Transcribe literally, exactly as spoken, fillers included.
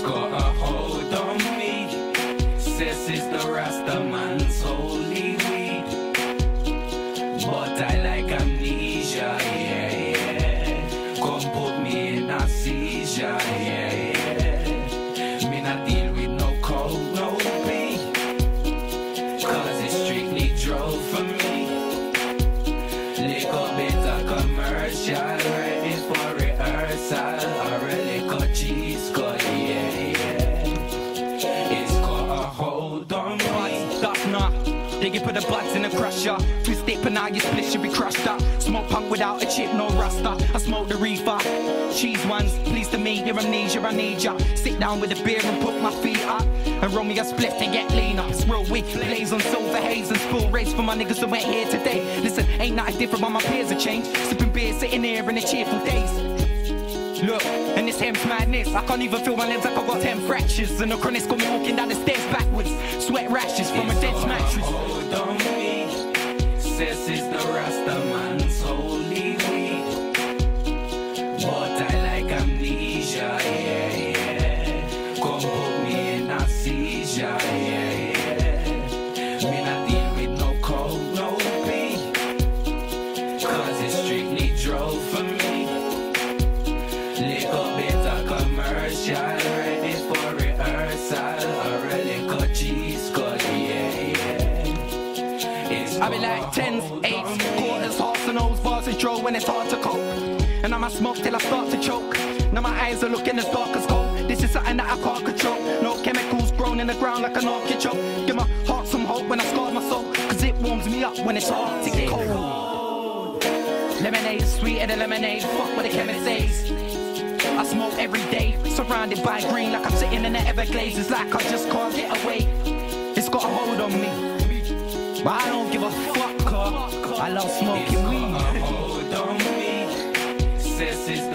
got a hold on me. Says it's the Rasta man's holy weed. But I like amnesia, yeah, yeah. Come put me in a seizure, yeah, yeah. Me not deal with no cold, no pain, cause it's strictly drove for me. Little bit of commercial, ready for rehearsal, or a little cheese cut, yeah, yeah. It's got a hold on me. That's not. They give put the buds in the crusher. Twist it, but now you split should be crushed up. Smoke punk without a chip, no rasta. I smoke the reefer. Cheese ones, pleased to meet your amnesia, I need ya. Sit down with a beer and put my feet up. And roll me a split to get leaner. It's real weak, blaze on silver haze and spool race for my niggas that went here today. Listen, ain't nothing different, but my peers have changed. Sipping beer, sitting here in the cheerful days. Look, and this hem's madness. I can't even feel my limbs like I've got ten fractures. And the chronic's got me walking down the stairs backwards. Sweat rashes from a dense mattress. Hold on me. Says it's the Rasta man's holy weed. But I like amnesia, yeah, yeah. Come put me in a seizure, yeah, yeah. Me not deal with no cold, no pain, cause it's strictly drove for me. Little bit of commercial, ready for rehearsal, or a little cheese cut, yeah, yeah. It's I be like tens, eights, quarters, halves and O's, bars and draw when it's hard to cope. And I'ma smoke till I start to choke. Now my eyes are looking as dark as coal. This is something that I can't control. No chemicals grown in the ground like an artichoke. Give my heart some hope when I scar my soul, cause it warms me up when it's Arctic cold. Lemonade is sweeter than lemonade, fuck what the chemist says. I smoke every day, surrounded by green like I'm sitting in the Everglades. It's like I just can't get away. It's got a hold on me, but I don't give a fuck, cause I love smoking weed. Hold on me. Says it's